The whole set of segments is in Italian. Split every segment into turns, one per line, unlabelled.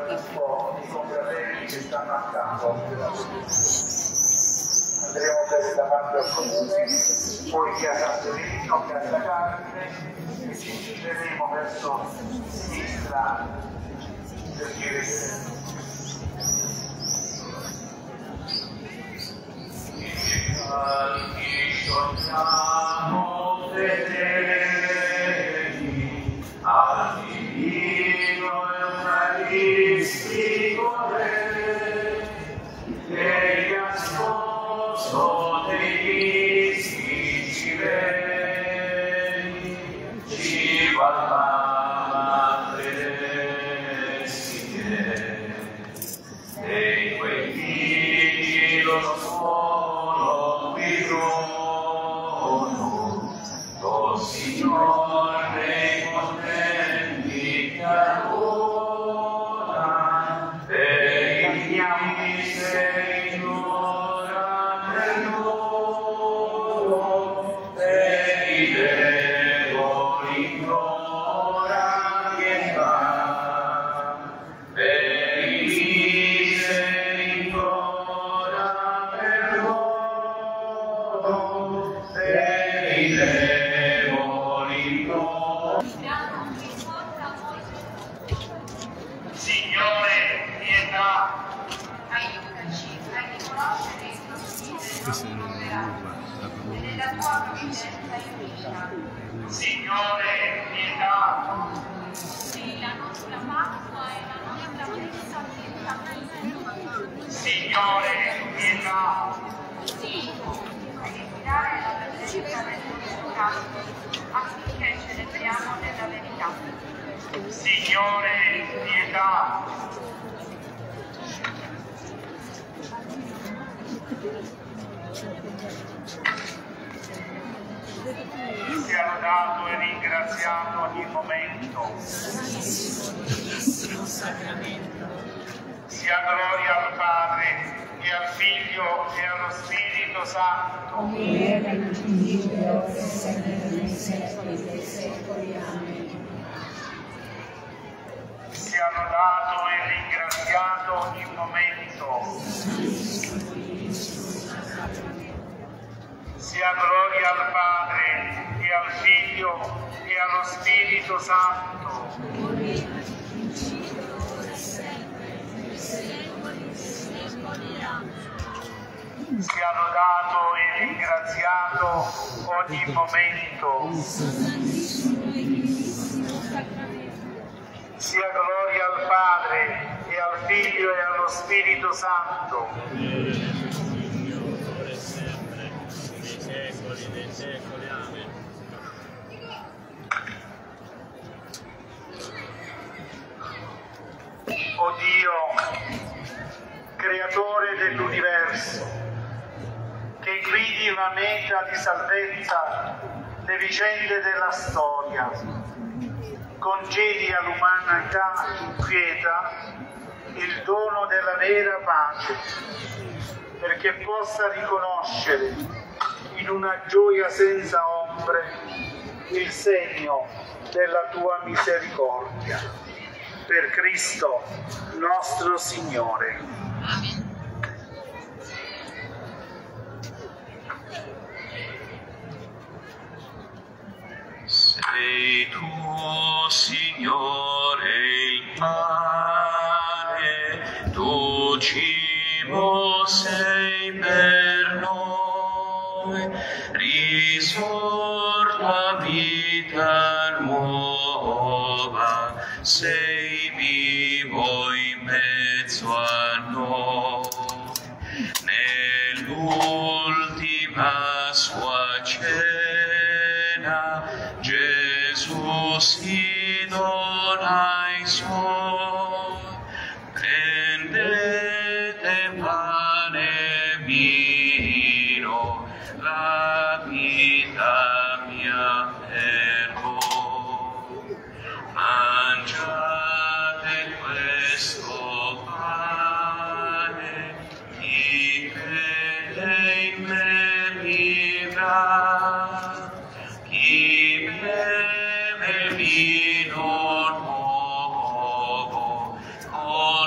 gruppo di confratelli che stanno a campo. Andremo per davanti al comune, poi via San Severino, piazza Cardine e ci gireremo verso sinistra per Chiesa. Siamo fedeli al divino eucaristico Re, che gli sposo dei mistici veri, ci guardava preside, e quei figli lo suono qui lo Signore contenti che allora per i fiammi se ignora per loro, per i deboli ignora pietà, per i miseri ignora per loro, per i deboli ignora. Signore, pietà,
aiutaci a riconoscere il nostro operato e nella tua provvidenza infinita.
Signore, pietà,
Sì, la nostra Pasqua e la nostra messa orientata.
Signore, pietà,
Sì, a ispirare la presenza del tuo Santo affinché celebriamo nella verità.
Signore, pietà, sia lodato e ringraziato ogni momento. Sia gloria al Padre e al Figlio e allo Spirito Santo.
come era in principio, ora e sempre nei secoli dei secoli. Amen.
Sia lodato e ringraziato ogni momento. Sia gloria al Padre e al Figlio e allo Spirito Santo. Sia lodato e ringraziato ogni momento. Sia gloria al Padre e al Figlio e allo Spirito Santo. O Dio, creatore dell'universo, che guidi una meta di salvezza le vicende della storia, concedi all'umanità inquieta il dono della vera pace, perché possa riconoscere in una gioia senza ombre il segno della tua misericordia. Per Cristo nostro Signore.
Sei tu, Signore, il pane, tu cibo sei per noi, risorto a vita nuova, sei vivo in mezzo a noi. Nell'ultima sua cena, Gesù si dona ai suoi. Prendete pane e vino, la vita mia per voi. Mangiate questo pane, chi crede in me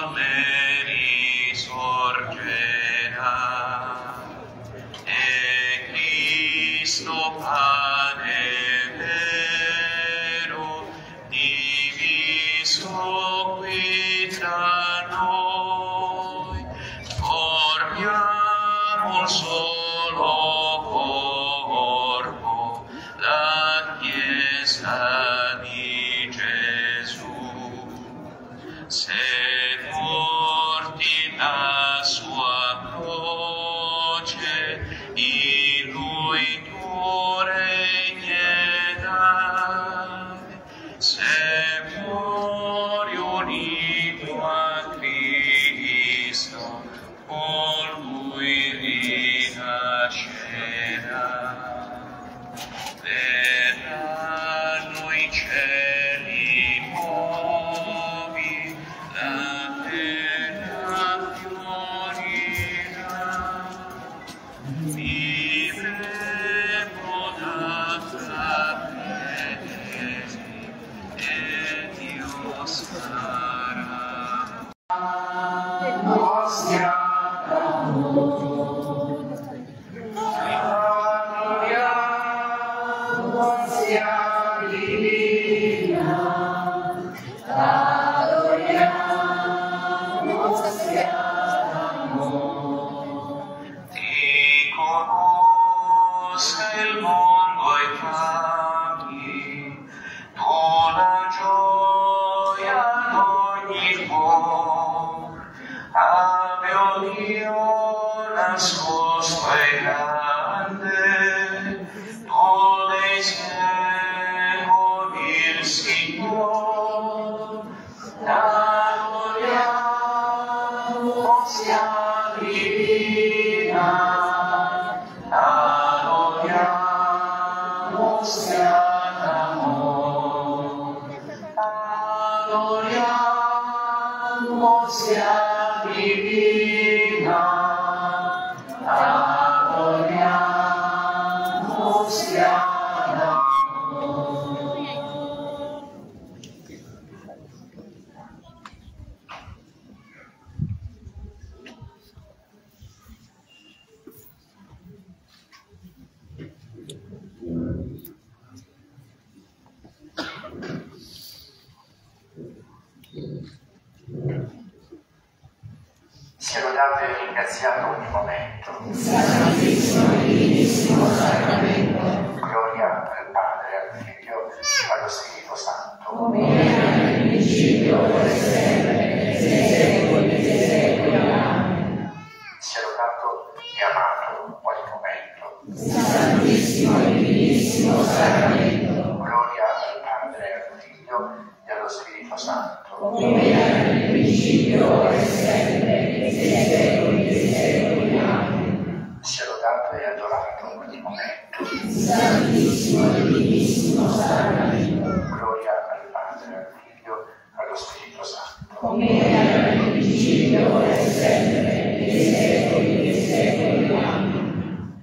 Sia lodato e ringraziato ogni momento.
Santissimo e Divinissimo Sacramento.
Gloria al Padre, al Figlio, allo Spirito Santo.
Come era nel principio, ora e sempre, nei secoli dei secoli. Amen.
Sia lodato e amato ogni momento.
Santissimo e Divinissimo Sacramento.
Gloria al Padre, al Figlio e allo Spirito Santo.
Come era nel principio, ora e sempre, nei secoli dei secoli. Amen.
Sia lodato e adorato ogni momento.
Santissimo e Divinissimo Sacramento.
Gloria al Padre, al Figlio e allo Spirito Santo.
Come era nel principio, ora e sempre, nei secoli dei secoli. Amen.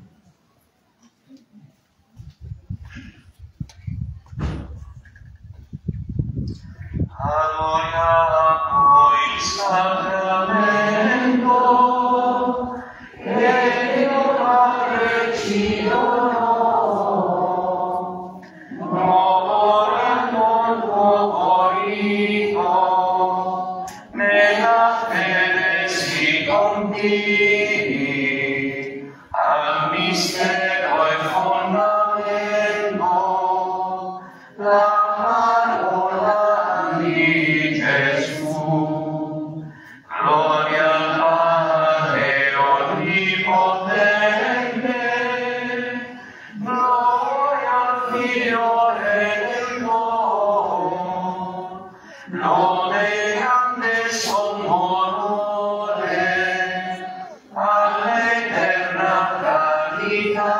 Adoriamo il sacramento che Dio Padre ci donò, nuovo regno, nuovo rito, nella fede si continui, al mistero e fondamento, la parola di Gesù. Gloria al Padre onnipotente, gloria al Figlio Eterno, lode grande sommo onore, all'eterna carità.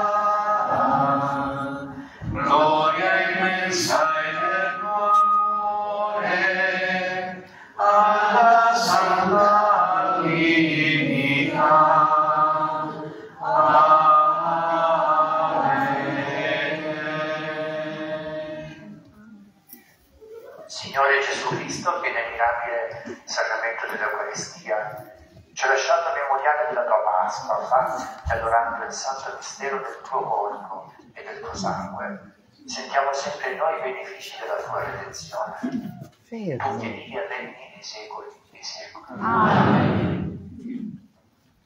Gloria immensa eterno amore, alla Santa
Eucaristia, ci ha lasciato memoriale della tua Pasqua, fatti adorando il santo mistero del tuo corpo e del tuo sangue. Sentiamo sempre noi i benefici della tua redenzione. Tu che vivi e regni nei secoli dei secoli.
Amen.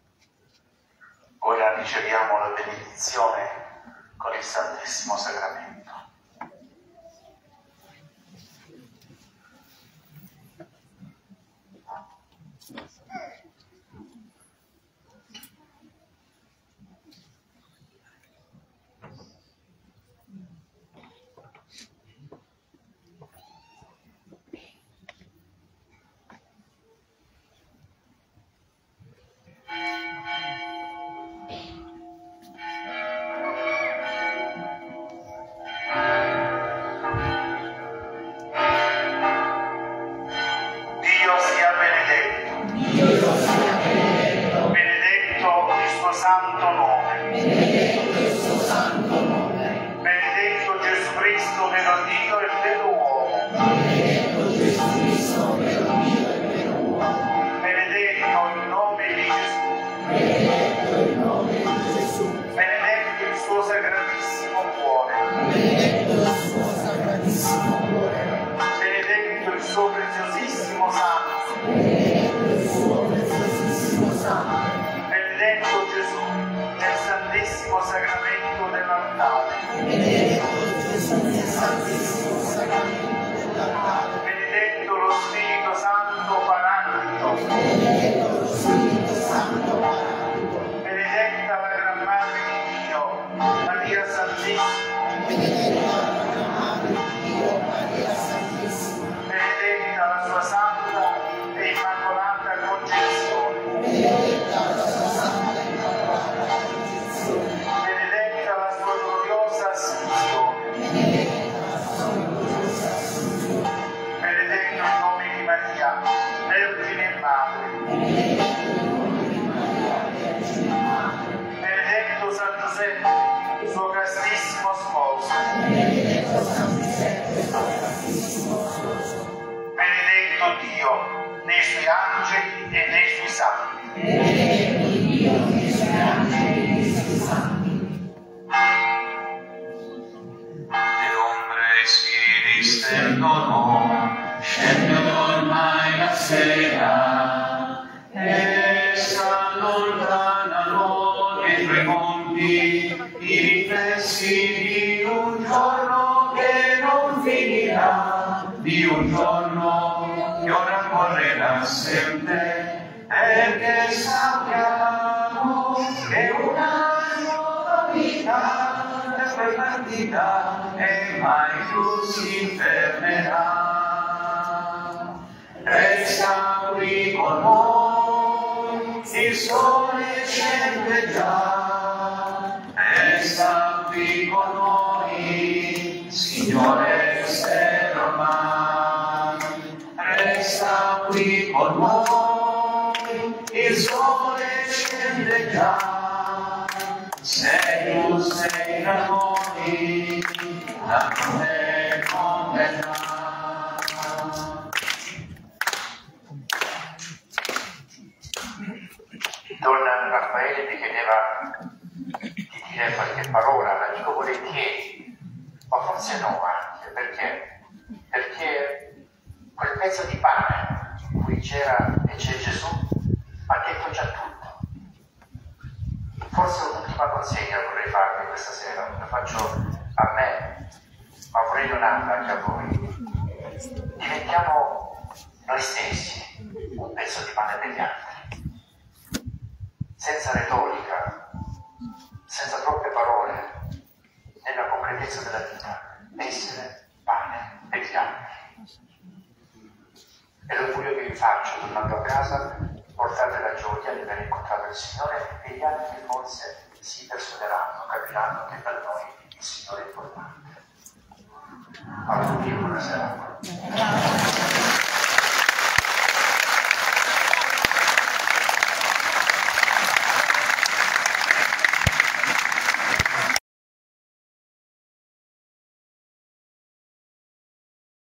Ora riceviamo la benedizione con il Santissimo Sacramento. Santo nome. Benedetto Gesù Cristo, vero Dio e vero uomo. Benedetto il nome di Gesù. Benedetto il suo sacratissimo cuore. Benedetto il suo preziosissimo sangue. Benedetto Gesù nel Santissimo Sacramento dell'altare. Benedetto lo Spirito Santo Paraclito. Benedetta la Gran Madre di Dio, Maria Santissima. Benedetta la sua santa e immacolata concezione. Benedetta la sua gloriosa assunzione. Benedetto il nome di Maria, Vergine e Madre. Benedetto San Giuseppe, suo castissimo sposo. Benedetto Dio nei suoi angeli e nei suoi santi.
Nell'ombre spiriti stendono, scendono ormai la sera, e s'allontanano dietro i monti i riflessi di un giorno che non finirà, di un giorno che ora correrà sempre, perché sappiamo che una nuova vita è partita e mai più si fermerà. Resta qui con noi, il sole scende già. Resta qui con noi, Signore sei ormai. Resta qui con noi, il sole scende già. Se tu sei da noi, da te non verrà.
Don Raffaele mi chiedeva di dire qualche parola, la dico volentieri, ma forse no anche, perché quel pezzo di pane in cui c'era e c'è Gesù ha detto già tutto. Forse un'ultima consegna vorrei farvi questa sera, la faccio a me, ma vorrei donarla anche a voi. Diventiamo noi stessi un pezzo di pane per gli altri, senza retorica, senza troppe parole, nella concretezza della vita, essere pane per gli altri. E l'augurio che vi faccio, tornando a casa, portate la gioia di aver incontrato il Signore, e gli altri forse si persuaderanno, capiranno che